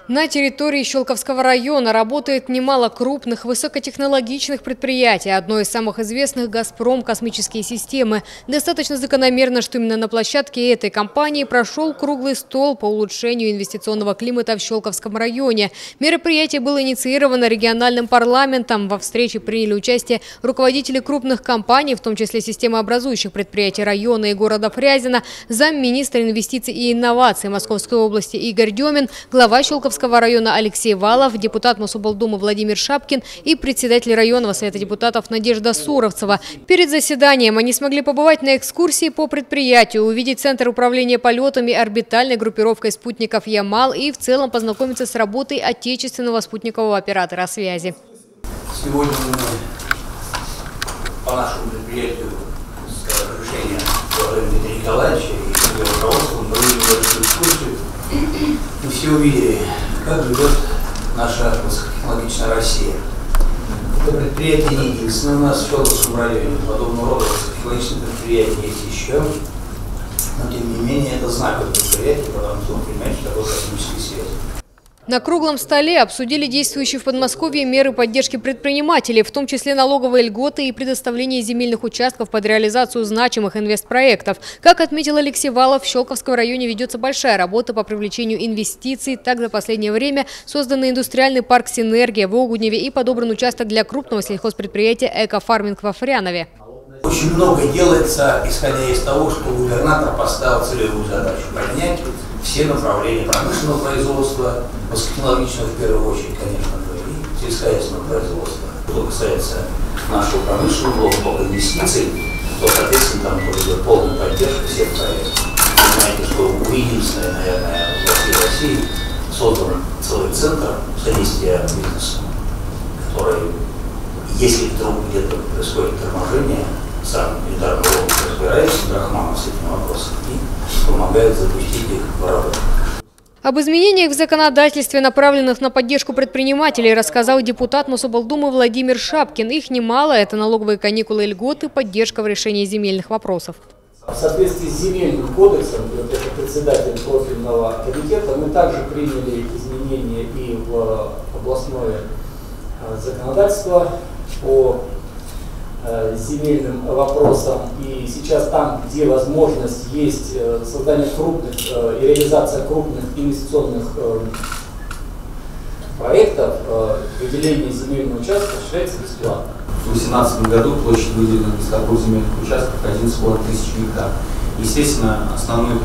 На территории Щелковского района работает немало крупных высокотехнологичных предприятий. Одно из самых известных – «Газпром» космические системы. Достаточно закономерно, что именно на площадке этой компании прошел круглый стол по улучшению инвестиционного климата в Щелковском районе. Мероприятие было инициировано региональным парламентом. Во встрече приняли участие руководители крупных компаний, в том числе системообразующих предприятий района и города Фрязино, замминистра инвестиций и инноваций Московской области Игорь Демин, глава Щелковского района Алексей Валов, депутат Мособлдумы Владимир Шапкин и председатель районного совета депутатов Надежда Суровцева. Перед заседанием они смогли побывать на экскурсии по предприятию, увидеть центр управления полетами, орбитальной группировкой спутников «Ямал» и в целом познакомиться с работой отечественного спутникового оператора связи. Сегодня мы по нашему предприятию с разрешения Дмитрия Николаевича и его руководством провели эту экскурсию. И все увидели, как живет наша высокотехнологичная Россия. Это предприятие не единственное у нас в Щелковском районе. Подобного рода высокотехнологичных предприятий есть еще. Но тем не менее это знаковое предприятие, потому что он понимает, что такое космическая связь. На круглом столе обсудили действующие в Подмосковье меры поддержки предпринимателей, в том числе налоговые льготы и предоставление земельных участков под реализацию значимых инвестпроектов. Как отметил Алексей Валов, в Щелковском районе ведется большая работа по привлечению инвестиций. Так, за последнее время создан индустриальный парк «Синергия» в Огудневе и подобран участок для крупного сельхозпредприятия «Экофарминг» во Фрянове. Очень много делается, исходя из того, что губернатор поставил целевую задачу поднять все направления промышленного производства, высокотехнологичного в первую очередь, конечно, и сельскохозяйственного производства. Что касается нашего промышленного блока инвестиций, то, соответственно, там тоже идет полная поддержка всех проектов. Вы знаете, что единственное, наверное, в России создан целый центр содействия бизнесу, который, если вдруг где-то происходит торможение, сам элитарный область разбирается, Драхманов с этим вопросом и помогает запустить их в работу. Об изменениях в законодательстве, направленных на поддержку предпринимателей, рассказал депутат Мособлдумы Владимир Шапкин. Их немало – это налоговые каникулы и льготы, поддержка в решении земельных вопросов. В соответствии с земельным кодексом, это председатель профильного комитета, мы также приняли изменения и в областное законодательство по земельным вопросам. И сейчас там, где возможность есть создание крупных и реализация крупных инвестиционных проектов, выделение земельного участка осуществляется бесплатно. В 2018 году площадь выделенных из торгов земельных участков 11,5 тысяч гектар. Естественно, основной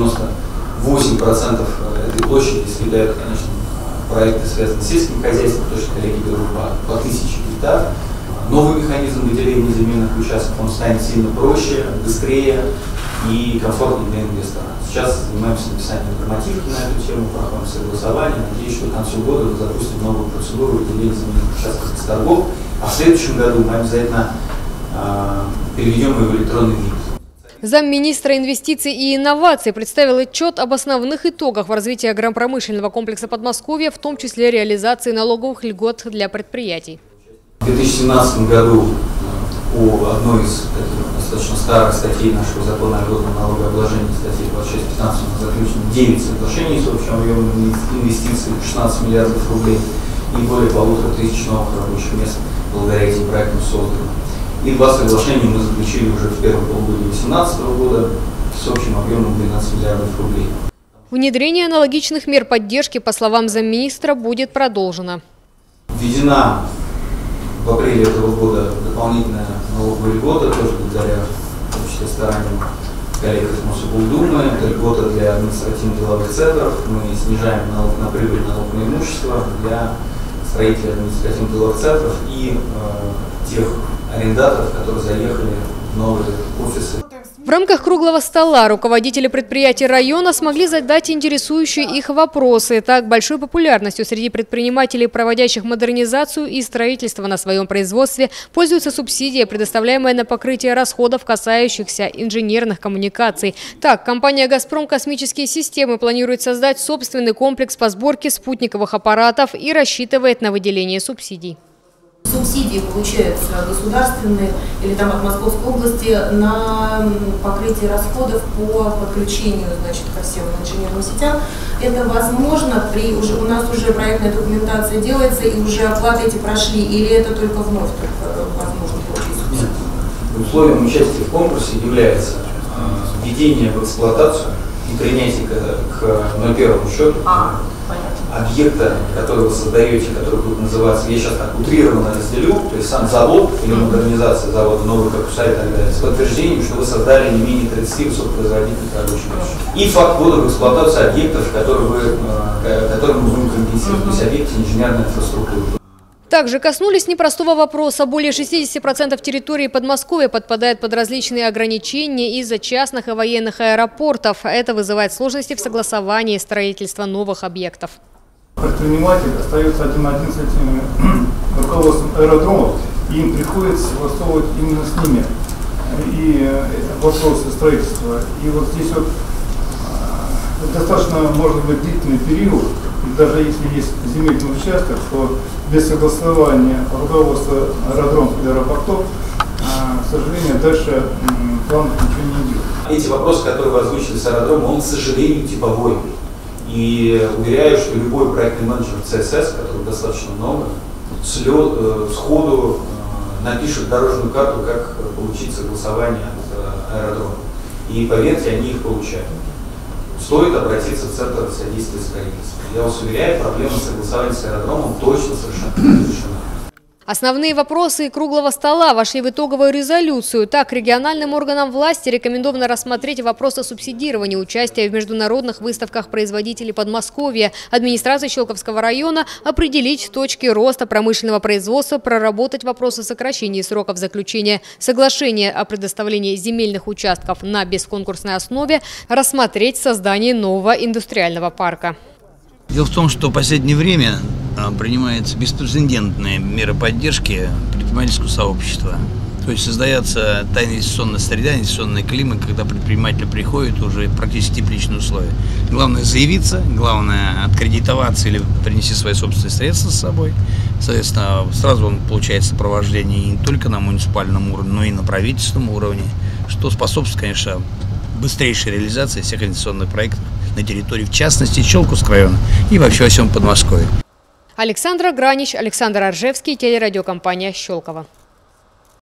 98% этой площади съедают, конечно, проекты, связанные с сельским хозяйством, потому что коллеги берут по 1000 гектар. Новый механизм выделения земельных участков, он станет сильно проще, быстрее и комфортнее для инвестора. Сейчас занимаемся написанием нормативки на эту тему, проходим согласование. Надеюсь, что к концу года мы запустим новую процедуру выделения земельных участков без торгов, а в следующем году мы обязательно переведем его в электронный вид. Замминистра инвестиций и инноваций представил отчет об основных итогах в развитии агропромышленного комплекса Подмосковья, в том числе реализации налоговых льгот для предприятий. В 2017 году по одной из достаточно старых статей нашего закона о льготном налогообложении, статье 26.15, заключено 9 соглашений с общим объемом инвестиций 16 миллиардов рублей и более 1500 новых рабочих мест благодаря этим проектам создано. И 2 соглашения мы заключили уже в первом полугодии 2018 года с общим объемом 12 миллиардов рублей. Внедрение аналогичных мер поддержки, по словам замминистра, будет продолжено. Введена в апреле этого года дополнительная налоговая льгота, тоже благодаря в том числе стараниям коллег из Мособлдумы. Это льгота для административно-деловых центров. Мы снижаем налог на прибыль, налог на имущество для строителей административно-деловых центров и тех арендаторов, которые заехали в новые офисы. В рамках круглого стола руководители предприятий района смогли задать интересующие их вопросы. Так, большой популярностью среди предпринимателей, проводящих модернизацию и строительство на своем производстве, пользуется субсидия, предоставляемая на покрытие расходов, касающихся инженерных коммуникаций. Так, компания «Газпром» космические системы планирует создать собственный комплекс по сборке спутниковых аппаратов и рассчитывает на выделение субсидий. субсидии получаются государственные или там от Московской области на покрытие расходов по подключению, значит, ко всем инженерным сетям. Это возможно, у нас уже проектная документация делается и уже оплаты эти прошли, или это только вновь возможно получить субсидии? Условием участия в конкурсе является введение в эксплуатацию и принятие к 01 счету объекта, который вы создаете, который будет называться, я сейчас так утрированно разделю, то есть сам завод или модернизация завода, новый корпуса и так далее, с подтверждением, что вы создали не менее 30 высокопроизводительных рабочих мест. И факт ввода в эксплуатацию объектов, которые мы будем компенсировать, то есть объекты инженерной инфраструктуры. Также коснулись непростого вопроса. Более 60% территории Подмосковья подпадает под различные ограничения из-за частных и военных аэропортов. Это вызывает сложности в согласовании строительства новых объектов. Предприниматель остается один на один с этим руководством аэродромов, и им приходится согласовывать именно с ними и вопросы строительства. И вот здесь вот достаточно может быть длительный период, и даже если есть земельный участок, то без согласования руководства аэродромов или аэропортов, к сожалению, дальше план ничего не идет. Эти вопросы, которые вы озвучили с аэродрома, он, к сожалению, типовой. И уверяю, что любой проектный менеджер ЦСС, которых достаточно много, сходу напишет дорожную карту, как получить согласование от аэродрома. И поверьте, они их получают. Стоит обратиться в Центр содействия строительству. Я вас уверяю, проблема согласования с аэродромом точно совершенно не решена. Основные вопросы круглого стола вошли в итоговую резолюцию. Так, региональным органам власти рекомендовано рассмотреть вопросы субсидирования участия в международных выставках производителей Подмосковья, администрации Щелковского района определить точки роста промышленного производства, проработать вопросы сокращения сроков заключения соглашения о предоставлении земельных участков на бесконкурсной основе, рассмотреть создание нового индустриального парка. Дело в том, что в последнее время принимаются беспрецедентные меры поддержки предпринимательского сообщества. То есть создается та инвестиционная среда, инвестиционный климат, когда предприниматели приходят уже практически тепличные условия. Главное заявиться, главное откредитоваться или принести свои собственные средства с собой. Соответственно, сразу он получает сопровождение не только на муниципальном уровне, но и на правительственном уровне, что способствует, конечно, быстрейшей реализации всех инвестиционных проектов на территории, в частности, Щелковского района и вообще во всем Подмосковье. Александра Гранич, Александр Аржевский, телерадиокомпания «Щелково».